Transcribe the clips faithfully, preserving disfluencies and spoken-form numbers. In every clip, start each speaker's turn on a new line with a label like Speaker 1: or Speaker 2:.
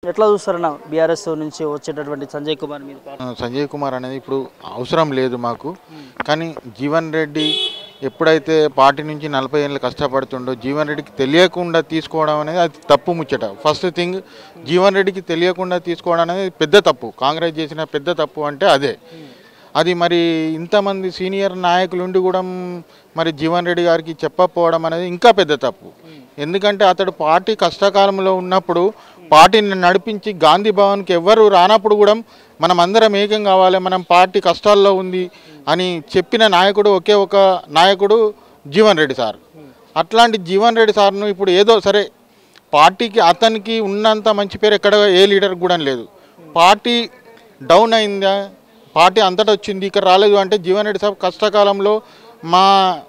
Speaker 1: ఎట్లా చూస్తారన్న బీఆర్ఎస్ నుంచి వచ్చేటటువంటి సంజయ్ కుమార్ మీద?
Speaker 2: సంజయ్ కుమార్ అనేది ఇప్పుడు అవసరం లేదు మాకు. కానీ జీవన్ రెడ్డి ఎప్పుడైతే పార్టీ నుంచి నలభై ఏళ్ళు కష్టపడుతుండో జీవన్ రెడ్డికి తెలియకుండా తీసుకోవడం అనేది అది తప్పు ముచ్చట. ఫస్ట్ థింగ్, జీవన్ రెడ్డికి తెలియకుండా తీసుకోవడం అనేది పెద్ద తప్పు. కాంగ్రెస్ చేసిన పెద్ద తప్పు అంటే అదే. అది మరి ఇంతమంది సీనియర్ నాయకులుండి కూడా మరి జీవన్ రెడ్డి గారికి చెప్పకపోవడం అనేది ఇంకా పెద్ద తప్పు. ఎందుకంటే అతడు పార్టీ కష్టకాలంలో ఉన్నప్పుడు పార్టీని నడిపించి గాంధీ భవన్కి ఎవ్వరు రానప్పుడు కూడా మనం అందరం ఏకం కావాలి, మనం పార్టీ కష్టాల్లో ఉంది అని చెప్పిన నాయకుడు ఒకే ఒక నాయకుడు జీవన్ రెడ్డి సార్. అట్లాంటి జీవన్ రెడ్డి సార్ను ఇప్పుడు ఏదో సరే పార్టీకి అతనికి ఉన్నంత మంచి పేరు ఎక్కడ ఏ లీడర్ కూడా లేదు. పార్టీ డౌన్ అయిందా, పార్టీ అంతటా వచ్చింది, ఇక్కడ రాలేదు అంటే జీవన్ రెడ్డి సార్ కష్టకాలంలో మా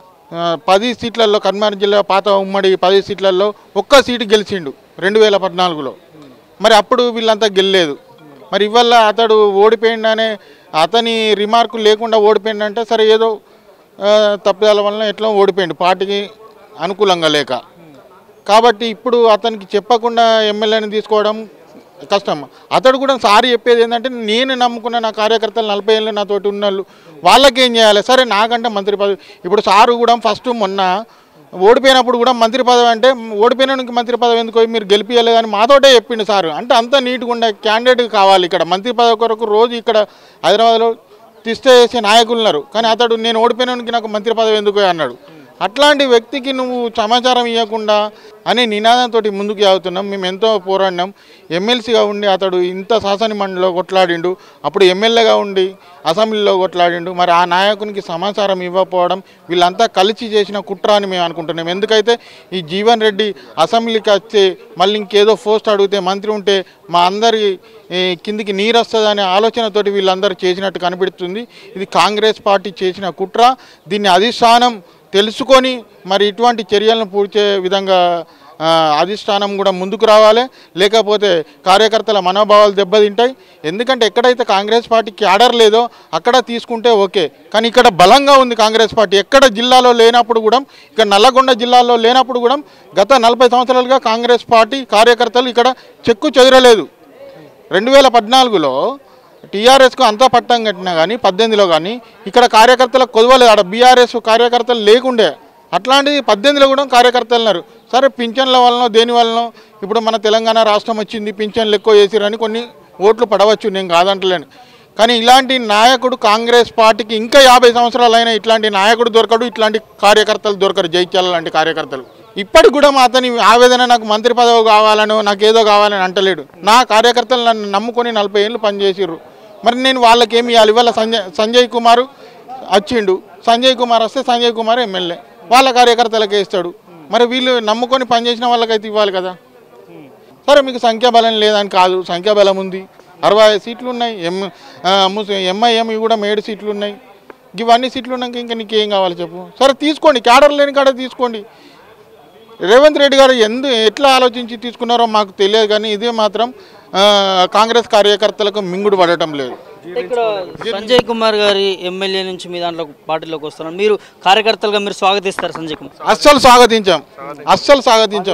Speaker 2: పది సీట్లలో కర్మారం జిల్లా పాత ఉమ్మడి పది సీట్లలో ఒక్క సీటు గెలిచిండు రెండు వేల పద్నాలుగులో. మరి అప్పుడు వీళ్ళంతా గెలలేదు. మరి ఇవల్ల అతడు ఓడిపోయిండనే అతని రిమార్కు లేకుండా ఓడిపోయిండంటే సరే ఏదో తప్పిదాల వలన ఎట్లా ఓడిపోయిండు పార్టీకి అనుకూలంగా లేక. కాబట్టి ఇప్పుడు అతనికి చెప్పకుండా ఎమ్మెల్యేని తీసుకోవడం కష్టం. అతడు కూడా సారి చెప్పేది ఏంటంటే నేను నమ్ముకున్న నా కార్యకర్తలు నలభై ఏళ్ళు నాతోటి ఉన్నోళ్ళు వాళ్ళకేం చేయాలి, సరే నాకంటే మంత్రి పదవి. ఇప్పుడు సారు కూడా ఫస్ట్ మొన్న ఓడిపోయినప్పుడు కూడా మంత్రి పదవి అంటే ఓడిపోయినానికి మంత్రి పదవి ఎందుకు మీరు గెలిపియలేదు అని మాతోటే చెప్పిండు సారు. అంటే అంత నీట్గా ఉండే క్యాండిడేట్ కావాలి ఇక్కడ మంత్రి పదవి కొరకు. రోజు ఇక్కడ హైదరాబాద్లో తిష్ట చేసే నాయకులు ఉన్నారు, కానీ అతడు నేను ఓడిపోయినానికి నాకు మంత్రి పదవి ఎందుకు అన్నాడు. అట్లాంటి వ్యక్తికి నువ్వు సమాచారం ఇవ్వకుండా అనే నినాదంతో ముందుకు సాగుతున్నాం. మేము ఎంతో పోరాడినాం. ఎమ్మెల్సీగా ఉండి అతడు ఇంత శాసన మండలిలో కొట్లాడిండు, అప్పుడు ఎమ్మెల్యేగా ఉండి అసెంబ్లీలో కొట్లాడిండు. మరి ఆ నాయకునికి సమాచారం ఇవ్వకపోవడం వీళ్ళంతా కలిసి చేసిన కుట్ర అని మేము అనుకుంటున్నాం. ఎందుకైతే ఈ జీవన్ రెడ్డి అసెంబ్లీకి వచ్చి మళ్ళీ ఇంకేదో పోస్ట్ అడిగితే మంత్రి ఉంటే మా అందరి కిందికి నీరు వస్తుందనే ఆలోచనతోటి వీళ్ళందరూ చేసినట్టు కనిపిస్తుంది. ఇది కాంగ్రెస్ పార్టీ చేసిన కుట్ర. దీన్ని అధిష్టానం తెలుసుకొని మరి ఇటువంటి చర్యలను పూర్చే విధంగా అధిష్టానం కూడా ముందుకు రావాలి, లేకపోతే కార్యకర్తల మనోభావాలు దెబ్బతింటాయి. ఎందుకంటే ఎక్కడైతే కాంగ్రెస్ పార్టీకి ఆర్డర్ లేదో అక్కడ తీసుకుంటే ఓకే, కానీ ఇక్కడ బలంగా ఉంది కాంగ్రెస్ పార్టీ. ఎక్కడ జిల్లాలో లేనప్పుడు కూడా, ఇక్కడ నల్లగొండ జిల్లాలో లేనప్పుడు కూడా గత నలభై సంవత్సరాలుగా కాంగ్రెస్ పార్టీ కార్యకర్తలు ఇక్కడ చెక్కు చెదరలేదు. రెండు వేల పద్నాలుగులో టీఆర్ఎస్కు అంతా పట్టం కట్టినా కానీ పద్దెనిమిదిలో కానీ ఇక్కడ కార్యకర్తలకు కొదవలేదు. ఆడ బీఆర్ఎస్ కార్యకర్తలు లేకుండే. అట్లాంటిది పద్దెనిమిదిలో కూడా కార్యకర్తలు ఉన్నారు. సరే పింఛన్ల వలన దేని వలన ఇప్పుడు మన తెలంగాణ రాష్ట్రం వచ్చింది, పింఛన్లు ఎక్కువ చేసిరని కొన్ని ఓట్లు పడవచ్చు, నేను కాదంటలేను. కానీ ఇలాంటి నాయకుడు కాంగ్రెస్ పార్టీకి ఇంకా యాభై సంవత్సరాలైనా ఇట్లాంటి నాయకుడు దొరకడు, ఇట్లాంటి కార్యకర్తలు దొరకరు. జైత్యాల లాంటి కార్యకర్తలు ఇప్పటికి కూడా అతని ఆవేదన నాకు మంత్రి పదవి కావాలను నాకు ఏదో కావాలని అంటలేడు. నా కార్యకర్తలు నన్ను నమ్ముకొని నలభై ఏళ్ళు పనిచేసిర్రు. మరి నేను వాళ్ళకి ఏమి ఇవ్వాలి? ఇవాళ సంజయ్ సంజయ్ కుమార్ వచ్చిండు, సంజయ్ కుమార్ వస్తే సంజయ్ కుమార్ ఎమ్మెల్యే వాళ్ళ కార్యకర్తలకే ఇస్తాడు. మరి వీళ్ళు నమ్ముకొని పనిచేసిన వాళ్ళకైతే ఇవ్వాలి కదా. సరే మీకు సంఖ్యాబలం లేదని కాదు, సంఖ్యాబలం ఉంది. అరవై సీట్లు ఉన్నాయి. ఎం ఎంఐఎం కూడా ఏడు సీట్లు ఉన్నాయి. ఇవన్నీ సీట్లు ఉన్నాక ఇంకా నీకు ఏం కావాలి చెప్పు. సరే తీసుకోండి, క్యాడర్ లేని కాడ తీసుకోండి. రేవంత్ రెడ్డి గారు ఎందు ఎట్లా ఆలోచించి తీసుకున్నారో మాకు తెలియదు, కానీ ఇదే మాత్రం కాంగ్రెస్ కార్యకర్తలకు మింగుడు పడటం లేదు.
Speaker 1: ఇక్కడ సంజయ్ కుమార్ గారి ఎమ్మెల్యే నుంచి మీ దాంట్లో పార్టీలోకి వస్తున్నారు, మీరు కార్యకర్తలుగా మీరు స్వాగతిస్తారు సంజయ్ కుమార్?
Speaker 2: అస్సలు స్వాగతించాం, అస్సలు స్వాగతించాం.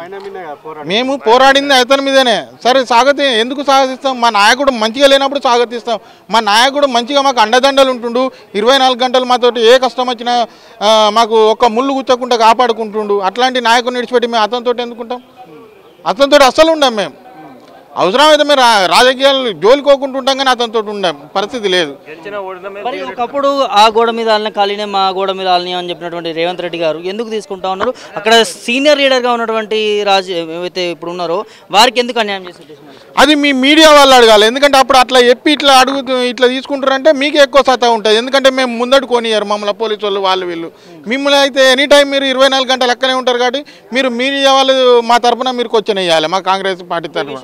Speaker 2: మేము పోరాడింది అతని మీదనే. సరే స్వాగతి ఎందుకు స్వాగతిస్తాం? మా నాయకుడు మంచిగా లేనప్పుడు స్వాగతిస్తాం. మా నాయకుడు మంచిగా మాకు అండదండలు ఉంటుండు, ఇరవై నాలుగు గంటలు మాతోటి ఏ కష్టం వచ్చినా మాకు ఒక్క ముళ్ళు గుచ్చకుండా కాపాడుకుంటుండు. అట్లాంటి నాయకుడిని విడిచిపెట్టి మేము అతనితో ఎందుకుంటాం? అతనితో అస్సలు ఉండం. మేము అవసరమైతే మేము రాజకీయాలు జోలికోకుండా ఉంటాం, కానీ అతనితో ఉండే పరిస్థితి లేదు.
Speaker 1: మరి ఒకప్పుడు ఆ గోడ మీద వాళ్ళని ఖాళీనే మా గోడ మీద వాళ్ళని అని చెప్పినటువంటి రేవంత్ రెడ్డి గారు ఎందుకు తీసుకుంటా ఉన్నారు? అక్కడ సీనియర్ లీడర్గా ఉన్నటువంటి రాజు ఏవైతే ఇప్పుడు ఉన్నారో వారికి ఎందుకు అన్యాయం చేసి
Speaker 2: అది మీ మీడియా వాళ్ళు అడగాలి. ఎందుకంటే అప్పుడు అట్లా చెప్పి ఇట్లా అడుగుతూ ఇట్లా తీసుకుంటారంటే మీకే ఎక్కువ సత్తా ఉంటుంది. ఎందుకంటే మేము ముందడు కొనియారు మమ్మల్ని పోలీసు వాళ్ళు వాళ్ళు వీళ్ళు. మిమ్మల్ని అయితే ఎనీ టైం మీరు ఇరవై నాలుగు గంటలు అక్కనే ఉంటారు కాబట్టి మీరు మీడియా వాళ్ళు మా తరఫున మీరు క్వశ్చన్ వేయాలి మా కాంగ్రెస్ పార్టీ తరఫున.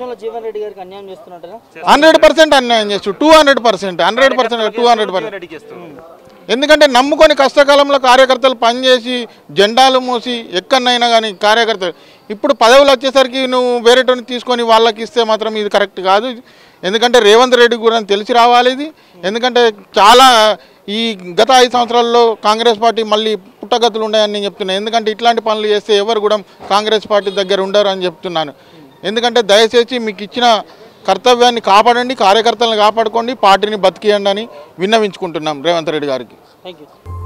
Speaker 2: హండ్రెడ్ పర్సెంట్ అన్యాయం చేస్తూ two hundred percent hundred percent two hundred percent ఎందుకంటే నమ్ముకొని కష్టకాలంలో కార్యకర్తలు పనిచేసి జెండాలు మోసి ఎక్కడైనా కానీ కార్యకర్తలు ఇప్పుడు పదవులు వచ్చేసరికి నువ్వు వేరేటోని తీసుకొని వాళ్ళకి ఇస్తే మాత్రం ఇది కరెక్ట్ కాదు. ఎందుకంటే రేవంత్ రెడ్డి కూడా తెలిసి రావాలి ఇది. ఎందుకంటే చాలా ఈ గత ఐదు సంవత్సరాల్లో కాంగ్రెస్ పార్టీ మళ్ళీ పుట్టగతులు ఉన్నాయని నేను చెప్తున్నాను. ఎందుకంటే ఇట్లాంటి పనులు చేస్తే ఎవరు కూడా కాంగ్రెస్ పార్టీ దగ్గర ఉండరు అని చెప్తున్నాను. ఎందుకంటే దయచేసి మీకు ఇచ్చిన కర్తవ్యాన్ని కాపాడండి, కార్యకర్తలను కాపాడుకోండి, పార్టీని బతికియండి అని విన్నవించుకుంటున్నాం రేవంత్ రెడ్డి గారికి.
Speaker 1: Thank you.